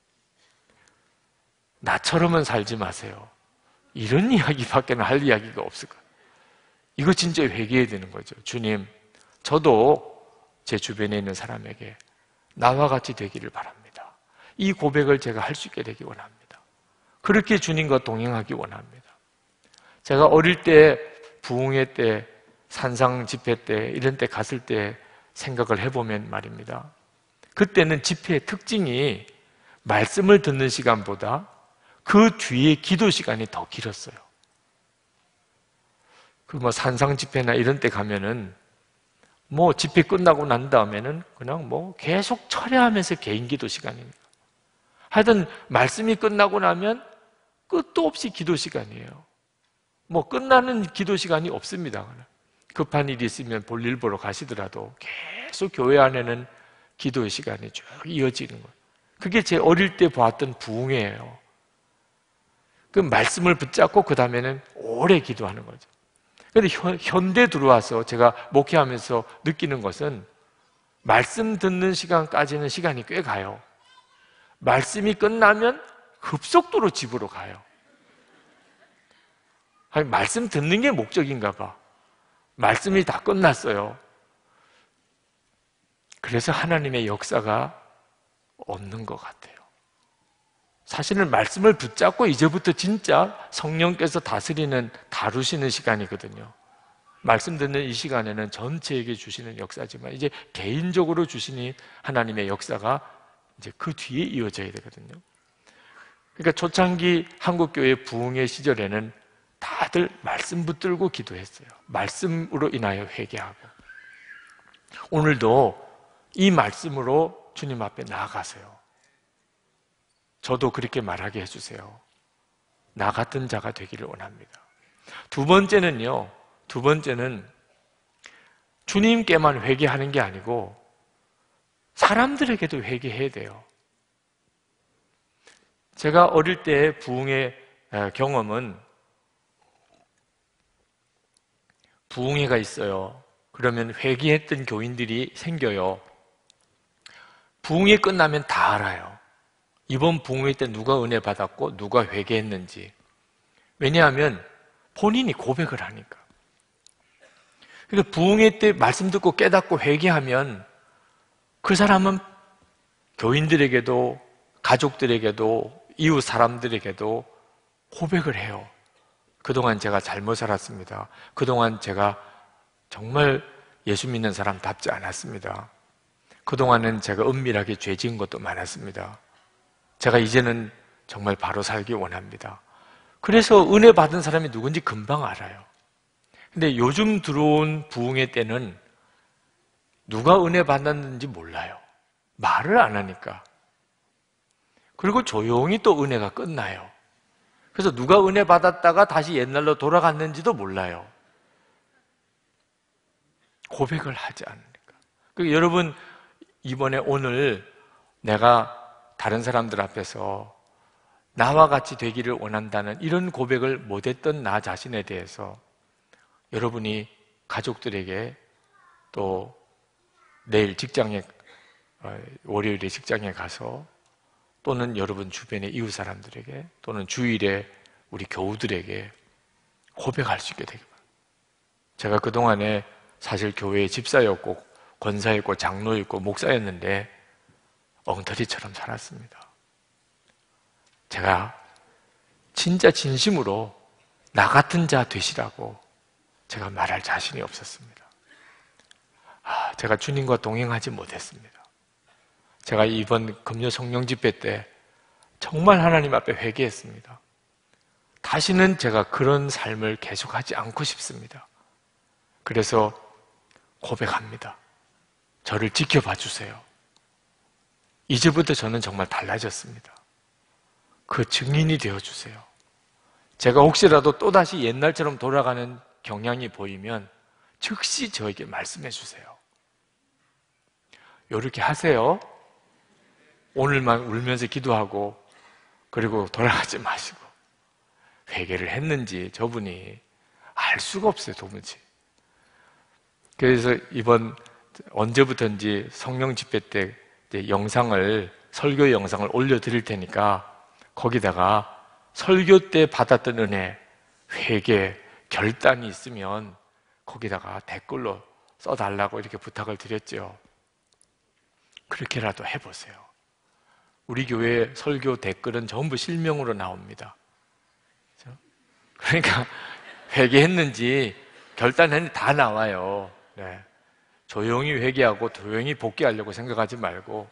나처럼은 살지 마세요. 이런 이야기밖에는 할 이야기가 없을 거예요. 이거 진짜 회개해야 되는 거죠. 주님, 저도 제 주변에 있는 사람에게 나와 같이 되기를 바랍니다. 이 고백을 제가 할 수 있게 되기 원합니다. 그렇게 주님과 동행하기 원합니다. 제가 어릴 때 부흥회 때 산상 집회 때 이런 때 갔을 때 생각을 해보면 말입니다. 그때는 집회의 특징이 말씀을 듣는 시간보다 그 뒤에 기도 시간이 더 길었어요. 그 뭐 산상 집회나 이런 때 가면은 뭐 집회 끝나고 난 다음에는 그냥 뭐 계속 철회하면서 개인 기도 시간입니다. 하여튼 말씀이 끝나고 나면 끝도 없이 기도 시간이에요. 뭐 끝나는 기도 시간이 없습니다. 급한 일이 있으면 볼일 보러 가시더라도 계속 교회 안에는 기도의 시간이 쭉 이어지는 거예요. 그게 제 어릴 때 보았던 부흥회예요. 그 말씀을 붙잡고 그 다음에는 오래 기도하는 거죠. 그런데 현대 들어와서 제가 목회하면서 느끼는 것은 말씀 듣는 시간까지는 시간이 꽤 가요. 말씀이 끝나면 급속도로 집으로 가요. 아니, 말씀 듣는 게 목적인가 봐. 말씀이 다 끝났어요. 그래서 하나님의 역사가 없는 것 같아요. 사실은 말씀을 붙잡고 이제부터 진짜 성령께서 다스리는, 다루시는 시간이거든요. 말씀 듣는 이 시간에는 전체에게 주시는 역사지만 이제 개인적으로 주시는 하나님의 역사가 이제 그 뒤에 이어져야 되거든요. 그러니까 초창기 한국교회 부흥의 시절에는 다들 말씀 붙들고 기도했어요. 말씀으로 인하여 회개하고. 오늘도 이 말씀으로 주님 앞에 나아가세요. 저도 그렇게 말하게 해주세요. 나 같은 자가 되기를 원합니다. 두 번째는요, 두 번째는 주님께만 회개하는 게 아니고 사람들에게도 회개해야 돼요. 제가 어릴 때 부흥의 경험은 부흥회가 있어요. 그러면 회개했던 교인들이 생겨요. 부흥회 끝나면 다 알아요. 이번 부흥회 때 누가 은혜 받았고 누가 회개했는지. 왜냐하면 본인이 고백을 하니까. 그러니까 부흥회 때 말씀 듣고 깨닫고 회개하면 그 사람은 교인들에게도 가족들에게도 이웃 사람들에게도 고백을 해요. 그동안 제가 잘못 살았습니다. 그동안 제가 정말 예수 믿는 사람답지 않았습니다. 그동안은 제가 은밀하게 죄 지은 것도 많았습니다. 제가 이제는 정말 바로 살기 원합니다. 그래서 은혜 받은 사람이 누군지 금방 알아요. 근데 요즘 들어온 부흥회 때는 누가 은혜 받았는지 몰라요. 말을 안 하니까. 그리고 조용히 또 은혜가 끝나요. 그래서 누가 은혜 받았다가 다시 옛날로 돌아갔는지도 몰라요. 고백을 하지 않으니까. 그러니까 여러분, 이번에 오늘 내가 다른 사람들 앞에서 나와 같이 되기를 원한다는 이런 고백을 못했던 나 자신에 대해서 여러분이 가족들에게 또 내일 직장에, 월요일에 직장에 가서 또는 여러분 주변의 이웃 사람들에게 또는 주일에 우리 교우들에게 고백할 수 있게 되기 바랍니다. 제가 그동안에 사실 교회의 집사였고 권사였고 장로였고 목사였는데 엉터리처럼 살았습니다. 제가 진짜 진심으로 나 같은 자 되시라고 제가 말할 자신이 없었습니다. 아, 제가 주님과 동행하지 못했습니다. 제가 이번 금요 성령 집회 때 정말 하나님 앞에 회개했습니다. 다시는 제가 그런 삶을 계속하지 않고 싶습니다. 그래서 고백합니다. 저를 지켜봐 주세요. 이제부터 저는 정말 달라졌습니다. 그 증인이 되어 주세요. 제가 혹시라도 또다시 옛날처럼 돌아가는 경향이 보이면 즉시 저에게 말씀해 주세요. 이렇게 하세요. 오늘만 울면서 기도하고 그리고 돌아가지 마시고 회개를 했는지 저분이 알 수가 없어요, 도무지. 그래서 이번 언제부터인지 성령 집회 때 영상을, 설교 영상을 올려드릴 테니까 거기다가 설교 때 받았던 은혜, 회개, 결단이 있으면 거기다가 댓글로 써달라고 이렇게 부탁을 드렸죠. 그렇게라도 해보세요. 우리 교회 설교 댓글은 전부 실명으로 나옵니다. 그러니까 회개했는지 결단했는지 다 나와요. 네. 조용히 회개하고 조용히 복귀하려고 생각하지 말고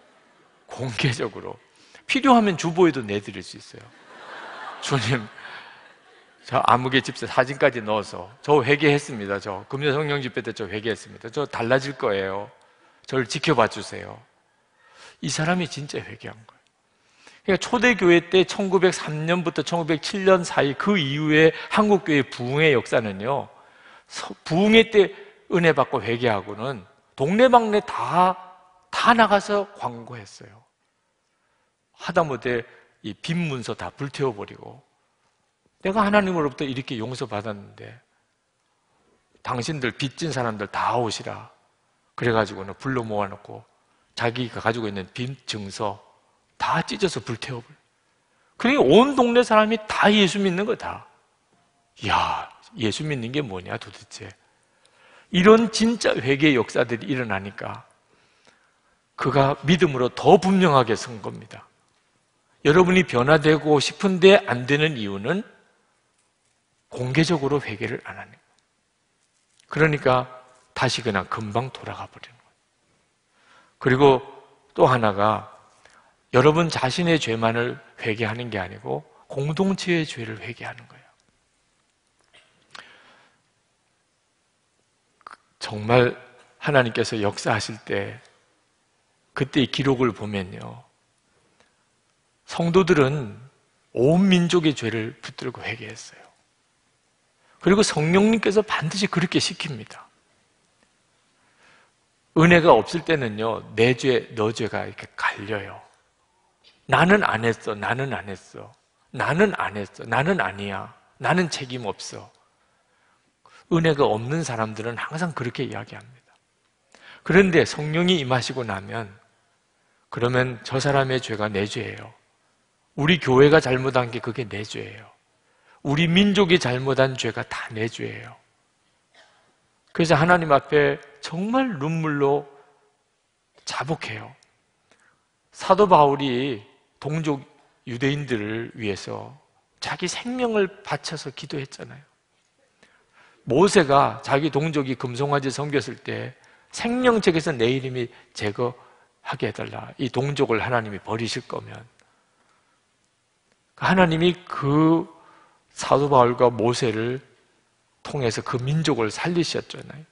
공개적으로 필요하면 주보에도 내드릴 수 있어요. 주님, 저 암흑의 집사 사진까지 넣어서 저 회개했습니다. 저 금요 성령 집회 때 저 회개했습니다. 저 달라질 거예요. 저를 지켜봐 주세요. 이 사람이 진짜 회개한 거예요. 그러니까 초대교회 때 천구백삼 년부터 천구백칠 년 사이 그 이후에 한국교회 부흥의 역사는요, 부흥회 때 은혜 받고 회개하고는 동네방네 다, 다 나가서 광고했어요. 하다못해 이 빈 문서 다 불태워버리고, 내가 하나님으로부터 이렇게 용서받았는데 당신들 빚진 사람들 다 오시라 그래가지고는 불러 모아놓고 자기가 가지고 있는 빚 증서 다 찢어서 불태워버려. 그러니까 온 동네 사람이 다 예수 믿는 거다. 이야, 예수 믿는 게 뭐냐 도대체. 이런 진짜 회개의 역사들이 일어나니까 그가 믿음으로 더 분명하게 선 겁니다. 여러분이 변화되고 싶은데 안 되는 이유는 공개적으로 회개를 안 하는 거예요. 그러니까 다시 그냥 금방 돌아가 버리는 거예요. 그리고 또 하나가 여러분 자신의 죄만을 회개하는 게 아니고 공동체의 죄를 회개하는 거예요. 정말 하나님께서 역사하실 때 그때의 기록을 보면요, 성도들은 온 민족의 죄를 붙들고 회개했어요. 그리고 성령님께서 반드시 그렇게 시킵니다. 은혜가 없을 때는요, 내 죄, 너 죄가 이렇게 갈려요. 나는 안 했어, 나는 안 했어, 나는 안 했어, 나는 아니야, 나는 책임 없어. 은혜가 없는 사람들은 항상 그렇게 이야기합니다. 그런데 성령이 임하시고 나면, 그러면 저 사람의 죄가 내 죄예요. 우리 교회가 잘못한 게 그게 내 죄예요. 우리 민족이 잘못한 죄가 다 내 죄예요. 그래서 하나님 앞에 정말 눈물로 자복해요. 사도 바울이 동족 유대인들을 위해서 자기 생명을 바쳐서 기도했잖아요. 모세가 자기 동족이 금송아지 섬겼을 때 생명책에서 내 이름이 제거하게 해달라. 이 동족을 하나님이 버리실 거면. 하나님이 그 사도 바울과 모세를 통해서 그 민족을 살리셨잖아요.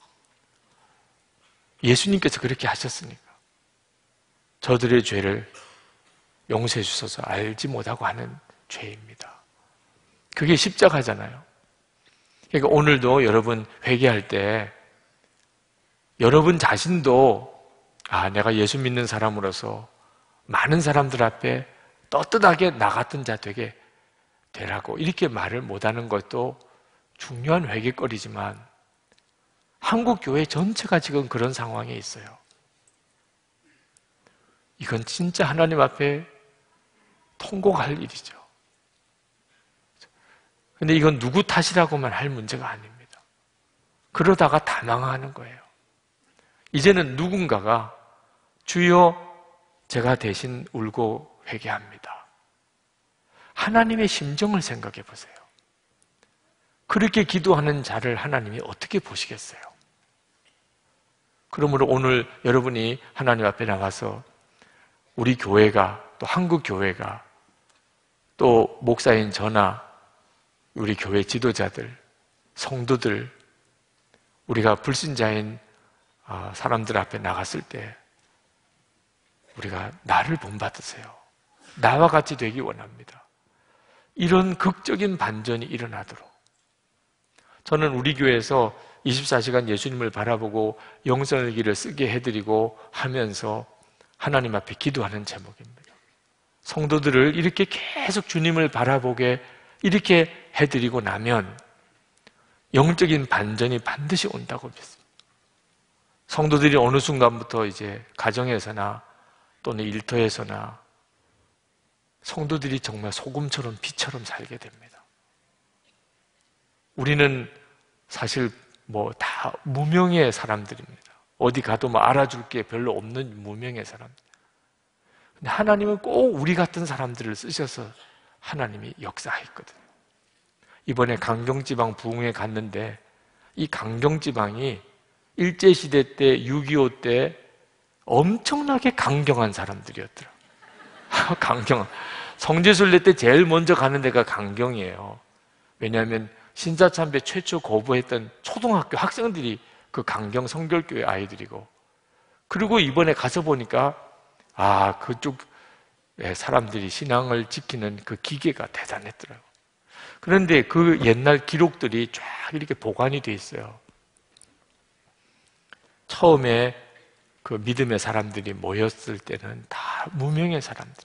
예수님께서 그렇게 하셨으니까 저들의 죄를 용서해 주셔서 알지 못하고 하는 죄입니다. 그게 십자가잖아요. 그러니까 오늘도 여러분 회개할 때 여러분 자신도 아, 내가 예수 믿는 사람으로서 많은 사람들 앞에 떳떳하게 나 같은 자 되게 되라고 이렇게 말을 못하는 것도 중요한 회개거리지만 한국 교회 전체가 지금 그런 상황에 있어요. 이건 진짜 하나님 앞에 통곡할 일이죠. 근데 이건 누구 탓이라고만 할 문제가 아닙니다. 그러다가 다 망하는 거예요. 이제는 누군가가 주여 제가 대신 울고 회개합니다. 하나님의 심정을 생각해 보세요. 그렇게 기도하는 자를 하나님이 어떻게 보시겠어요? 그러므로 오늘 여러분이 하나님 앞에 나가서 우리 교회가 또 한국 교회가 또 목사인 저나 우리 교회 지도자들, 성도들, 우리가 불신자인 사람들 앞에 나갔을 때 우리가 나를 본받으세요. 나와 같이 되기 원합니다. 이런 극적인 반전이 일어나도록 저는 우리 교회에서 이십사 시간 예수님을 바라보고 영성일기를 쓰게 해드리고 하면서 하나님 앞에 기도하는 제목입니다. 성도들을 이렇게 계속 주님을 바라보게 이렇게 해드리고 나면 영적인 반전이 반드시 온다고 믿습니다. 성도들이 어느 순간부터 이제 가정에서나 또는 일터에서나 성도들이 정말 소금처럼 비처럼 살게 됩니다. 우리는 사실 뭐 다 무명의 사람들입니다. 어디 가도 뭐 알아줄 게 별로 없는 무명의 사람. 근데 하나님은 꼭 우리 같은 사람들을 쓰셔서 하나님이 역사했거든요. 이번에 강경지방 부흥회 갔는데 이 강경지방이 일제시대 때 육이오 때 엄청나게 강경한 사람들이었더라. 강경. 성지순례 때 제일 먼저 가는 데가 강경이에요. 왜냐하면 신사참배 최초 거부했던 초등학교 학생들이 그 강경 성결교회 아이들이고, 그리고 이번에 가서 보니까 아, 그쪽 사람들이 신앙을 지키는 그 기계가 대단했더라고요. 그런데 그 옛날 기록들이 쫙 이렇게 보관이 돼 있어요. 처음에 그 믿음의 사람들이 모였을 때는 다 무명의 사람들.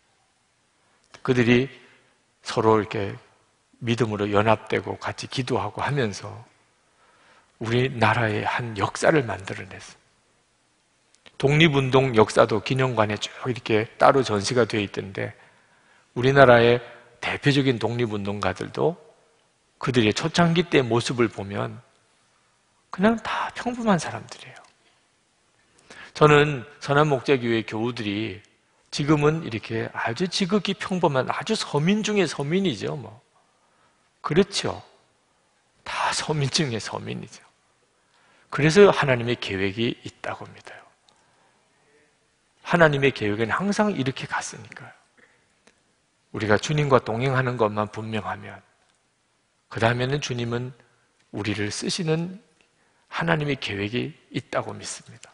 그들이 서로 이렇게 믿음으로 연합되고 같이 기도하고 하면서 우리나라의 한 역사를 만들어냈어요. 독립운동 역사도 기념관에 쭉 이렇게 따로 전시가 되어 있던데, 우리나라의 대표적인 독립운동가들도 그들의 초창기 때 모습을 보면 그냥 다 평범한 사람들이에요. 저는 선한목자교회 교우들이 지금은 이렇게 아주 지극히 평범한 아주 서민 중의 서민이죠. 뭐 그렇죠. 다 서민 중의 서민이죠. 그래서 하나님의 계획이 있다고 믿어요. 하나님의 계획은 항상 이렇게 갔으니까요. 우리가 주님과 동행하는 것만 분명하면, 그 다음에는 주님은 우리를 쓰시는 하나님의 계획이 있다고 믿습니다.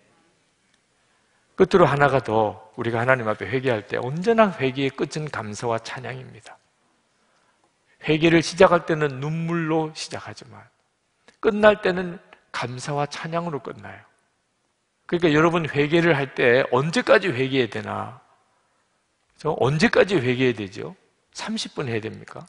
끝으로 하나가 더, 우리가 하나님 앞에 회개할 때 언제나 회개의 끝은 감사와 찬양입니다. 회개를 시작할 때는 눈물로 시작하지만 끝날 때는 감사와 찬양으로 끝나요. 그러니까 여러분 회개를 할 때 언제까지 회개해야 되나? 저 언제까지 회개해야 되죠? 삼십 분 해야 됩니까?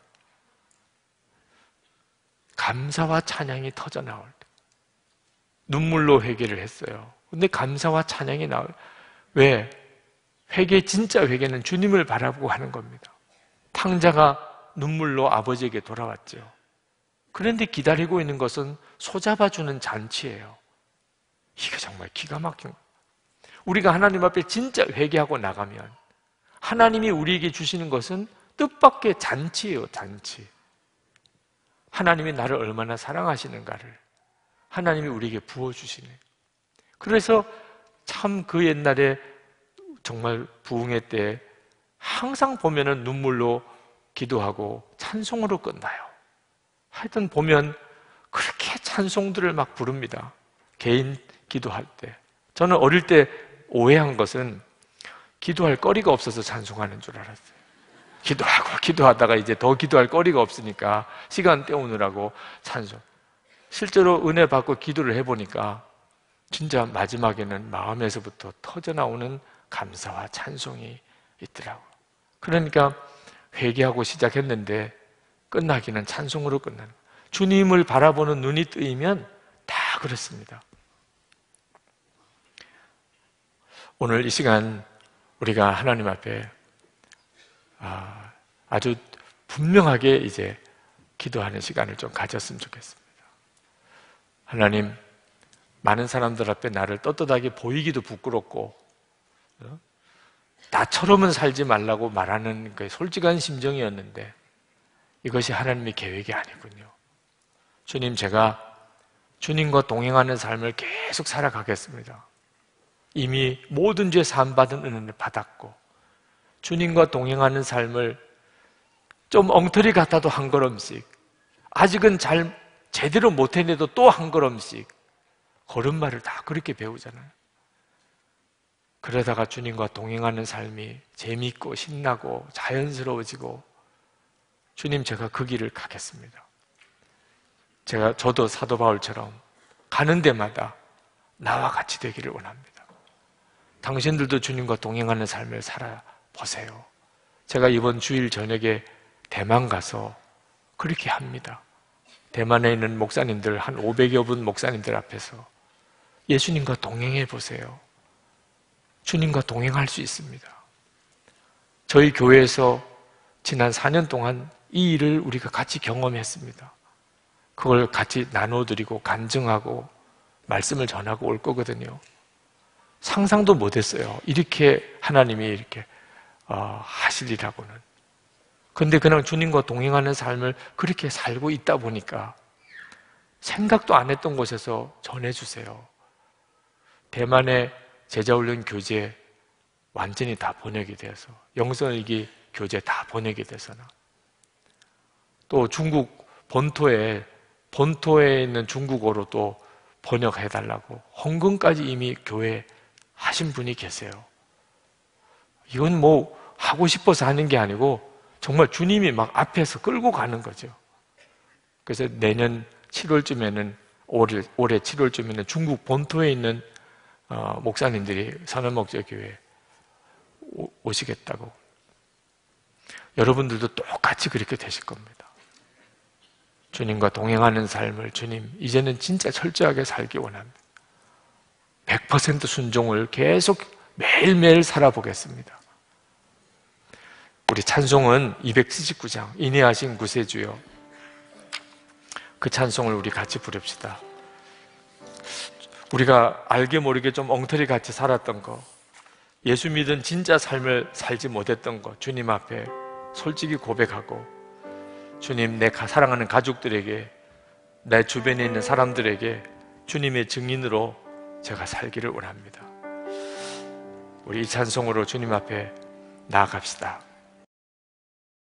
감사와 찬양이 터져 나올 때. 눈물로 회개를 했어요. 근데 감사와 찬양이 나올 때. 왜? 회개, 진짜 회개는 주님을 바라보고 하는 겁니다. 탕자가 눈물로 아버지에게 돌아왔죠. 그런데 기다리고 있는 것은 소잡아주는 잔치예요. 이게 정말 기가 막힌 거예요. 우리가 하나님 앞에 진짜 회개하고 나가면 하나님이 우리에게 주시는 것은 뜻밖의 잔치예요. 잔치. 하나님이 나를 얼마나 사랑하시는가를 하나님이 우리에게 부어주시네. 그래서 참 그 옛날에 정말 부흥회 때 항상 보면은 눈물로 기도하고 찬송으로 끝나요. 하여튼 보면 그렇게 찬송들을 막 부릅니다. 개인 기도할 때. 저는 어릴 때 오해한 것은 기도할 거리가 없어서 찬송하는 줄 알았어요. 기도하고 기도하다가 이제 더 기도할 거리가 없으니까 시간 때우느라고 찬송. 실제로 은혜 받고 기도를 해보니까 진짜 마지막에는 마음에서부터 터져나오는 감사와 찬송이 있더라고요. 그러니까 회개하고 시작했는데 끝나기는 찬송으로 끝나는 거예요. 주님을 바라보는 눈이 뜨이면 다 그렇습니다. 오늘 이 시간 우리가 하나님 앞에 아주 분명하게 이제 기도하는 시간을 좀 가졌으면 좋겠습니다. 하나님, 많은 사람들 앞에 나를 떳떳하게 보이기도 부끄럽고 나처럼은 살지 말라고 말하는 그 솔직한 심정이었는데 이것이 하나님의 계획이 아니군요. 주님, 제가 주님과 동행하는 삶을 계속 살아가겠습니다. 이미 모든 죄 사함받은 은혜를 받았고 주님과 동행하는 삶을 좀 엉터리 같아도 한 걸음씩, 아직은 잘 제대로 못 해내도 또 한 걸음씩 걸음마를 다 그렇게 배우잖아요. 그러다가 주님과 동행하는 삶이 재미있고 신나고 자연스러워지고 주님, 제가 그 길을 가겠습니다. 제가 저도 사도 바울처럼 가는 데마다 나와 같이 되기를 원합니다. 당신들도 주님과 동행하는 삶을 살아보세요. 제가 이번 주일 저녁에 대만 가서 그렇게 합니다. 대만에 있는 목사님들 한 오백여 분 목사님들 앞에서 예수님과 동행해 보세요. 주님과 동행할 수 있습니다. 저희 교회에서 지난 사 년 동안 이 일을 우리가 같이 경험했습니다. 그걸 같이 나눠드리고 간증하고 말씀을 전하고 올 거거든요. 상상도 못했어요. 이렇게 하나님이 이렇게 어, 하시리라고는. 그런데 그냥 주님과 동행하는 삶을 그렇게 살고 있다 보니까 생각도 안 했던 곳에서 전해주세요. 대만의 제자훈련 교재 완전히 다 번역이 되어서 영성일기 교재 다 번역이 돼서나 또 중국 본토에 본토에 있는 중국어로 또 번역해달라고 홍콩까지 이미 교회 하신 분이 계세요. 이건 뭐 하고 싶어서 하는 게 아니고 정말 주님이 막 앞에서 끌고 가는 거죠. 그래서 내년 칠월쯤에는 올해, 올해 칠월쯤에는 중국 본토에 있는 어, 목사님들이 선언목재교회에 오시겠다고. 여러분들도 똑같이 그렇게 되실 겁니다. 주님과 동행하는 삶을 주님 이제는 진짜 철저하게 살기 원합니다. 백 퍼센트 순종을 계속 매일매일 살아보겠습니다. 우리 찬송은 이백칠십구 장 인내하신 구세주여, 그 찬송을 우리 같이 부릅시다. 우리가 알게 모르게 좀 엉터리 같이 살았던 거, 예수 믿은 진짜 삶을 살지 못했던 거 주님 앞에 솔직히 고백하고, 주님, 내 사랑하는 가족들에게, 내 주변에 있는 사람들에게 주님의 증인으로 제가 살기를 원합니다. 우리 이 찬송으로 주님 앞에 나아갑시다.